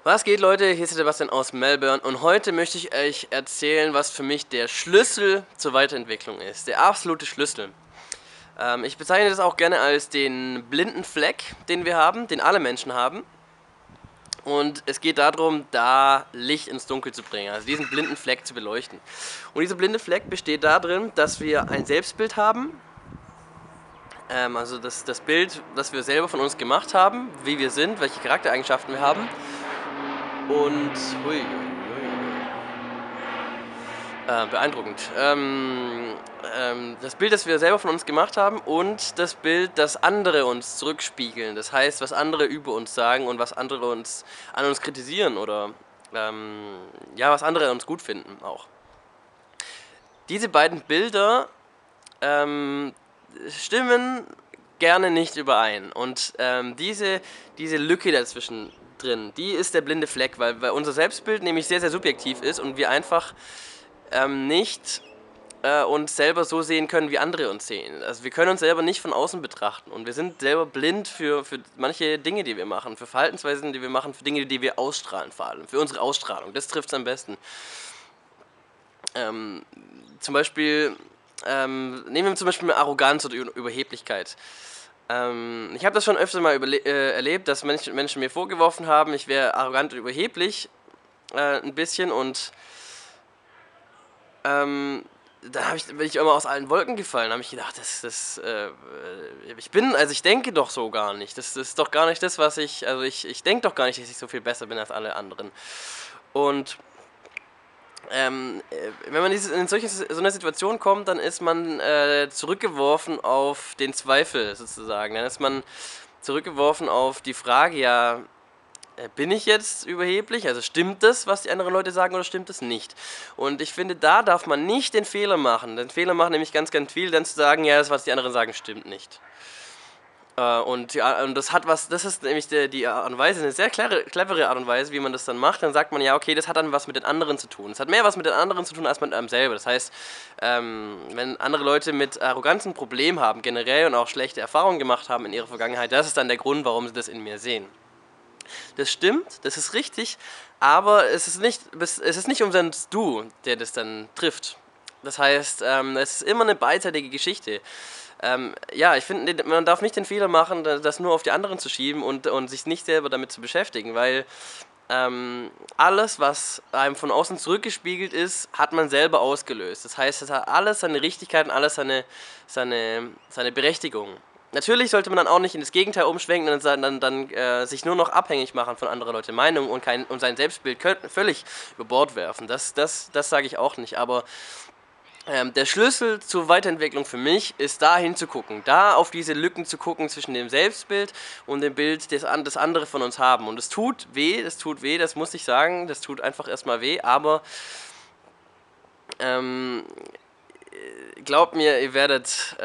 Was geht, Leute? Hier ist Sebastian aus Melbourne und heute möchte ich euch erzählen, was für mich der Schlüssel zur Weiterentwicklung ist. Der absolute Schlüssel. Ich bezeichne das auch gerne als den blinden Fleck, den wir haben, den alle Menschen haben. Und es geht darum, da Licht ins Dunkel zu bringen, also diesen blinden Fleck zu beleuchten. Und dieser blinde Fleck besteht darin, dass wir ein Selbstbild haben. Also das Bild, das wir selber von uns gemacht haben, wie wir sind, welche Charaktereigenschaften wir haben. Und beeindruckend. Das Bild, das wir selber von uns gemacht haben und das Bild, das andere uns zurückspiegeln. Das heißt, was andere über uns sagen und was andere an uns kritisieren oder ja, was andere an uns gut finden auch. Diese beiden Bilder stimmen gerne nicht überein und diese Lücke dazwischen drin, die ist der blinde Fleck, weil unser Selbstbild nämlich sehr, sehr subjektiv ist und wir einfach nicht uns selber so sehen können, wie andere uns sehen. Also wir können uns selber nicht von außen betrachten und wir sind selber blind für manche Dinge, die wir machen, für Verhaltensweisen, die wir machen, für Dinge, die wir ausstrahlen vor allem, für unsere Ausstrahlung, das trifft es am besten. Zum Beispiel, nehmen wir zum Beispiel Arroganz oder Überheblichkeit. Ich habe das schon öfter mal erlebt, dass Menschen mir vorgeworfen haben, ich wäre arrogant und überheblich, ein bisschen, und da bin ich immer aus allen Wolken gefallen, habe ich gedacht, ich denke doch so gar nicht, das ist doch gar nicht das, was ich denke doch gar nicht, dass ich so viel besser bin als alle anderen. Und wenn man in so eine Situation kommt, dann ist man zurückgeworfen auf den Zweifel sozusagen. Dann ist man zurückgeworfen auf die Frage, ja, bin ich jetzt überheblich? Also stimmt das, was die anderen Leute sagen, oder stimmt das nicht? Und ich finde, da darf man nicht den Fehler machen. Den Fehler machen nämlich ganz, ganz viel, dann zu sagen, ja, das, was die anderen sagen, stimmt nicht. Und das ist nämlich die Art und Weise, eine sehr clevere Art und Weise, wie man das dann macht. Dann sagt man, ja, okay, das hat dann was mit den anderen zu tun. Es hat mehr was mit den anderen zu tun, als mit einem selber. Das heißt, wenn andere Leute mit Arroganz ein Problem haben, generell, und auch schlechte Erfahrungen gemacht haben in ihrer Vergangenheit, das ist dann der Grund, warum sie das in mir sehen. Das stimmt, das ist richtig, aber es ist nicht umsonst du, der das dann trifft. Das heißt, es ist immer eine beidseitige Geschichte. Ja, ich finde, man darf nicht den Fehler machen, das nur auf die anderen zu schieben und sich nicht selber damit zu beschäftigen, weil alles, was einem von außen zurückgespiegelt ist, hat man selber ausgelöst. Das heißt, es hat alles seine Richtigkeit und alles seine Berechtigung. Natürlich sollte man dann auch nicht in das Gegenteil umschwenken und dann sich nur noch abhängig machen von anderen Leuten Meinung und sein Selbstbild völlig über Bord werfen. Das sage ich auch nicht, aber der Schlüssel zur Weiterentwicklung für mich ist, da hinzugucken, da auf diese Lücken zu gucken zwischen dem Selbstbild und dem Bild, das andere von uns haben. Und es tut weh, das muss ich sagen, das tut einfach erstmal weh, aber glaubt mir, ihr werdet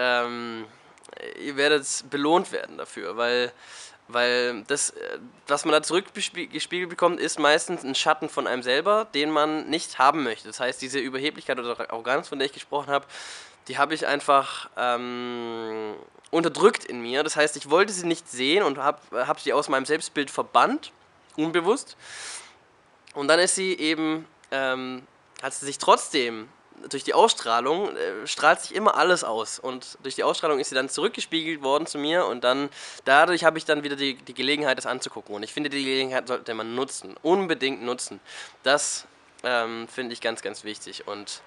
belohnt werden dafür, weil das, was man da zurückgespiegelt bekommt, ist meistens ein Schatten von einem selber, den man nicht haben möchte. Das heißt, diese Überheblichkeit oder Arroganz, von der ich gesprochen habe, die habe ich einfach unterdrückt in mir. Das heißt, ich wollte sie nicht sehen und hab sie aus meinem Selbstbild verbannt, unbewusst. Und dann ist sie eben, hat sie sich trotzdem durch die Ausstrahlung strahlt sich immer alles aus und durch die Ausstrahlung ist sie dann zurückgespiegelt worden zu mir und dann dadurch habe ich dann wieder die Gelegenheit, das anzugucken, und ich finde, die Gelegenheit sollte man nutzen, unbedingt nutzen. Das finde ich ganz, ganz wichtig und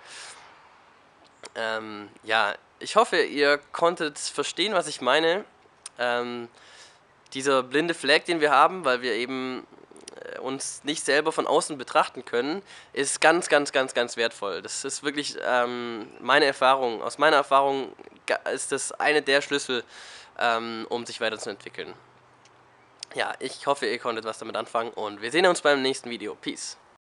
ja, ich hoffe, ihr konntet verstehen, was ich meine. Dieser blinde Fleck, den wir haben, weil wir eben uns nicht selber von außen betrachten können, ist ganz, ganz, ganz, ganz wertvoll. Das ist wirklich meine Erfahrung. Aus meiner Erfahrung ist das eine der Schlüssel, um sich weiterzuentwickeln. Ja, ich hoffe, ihr konntet was damit anfangen und wir sehen uns beim nächsten Video. Peace.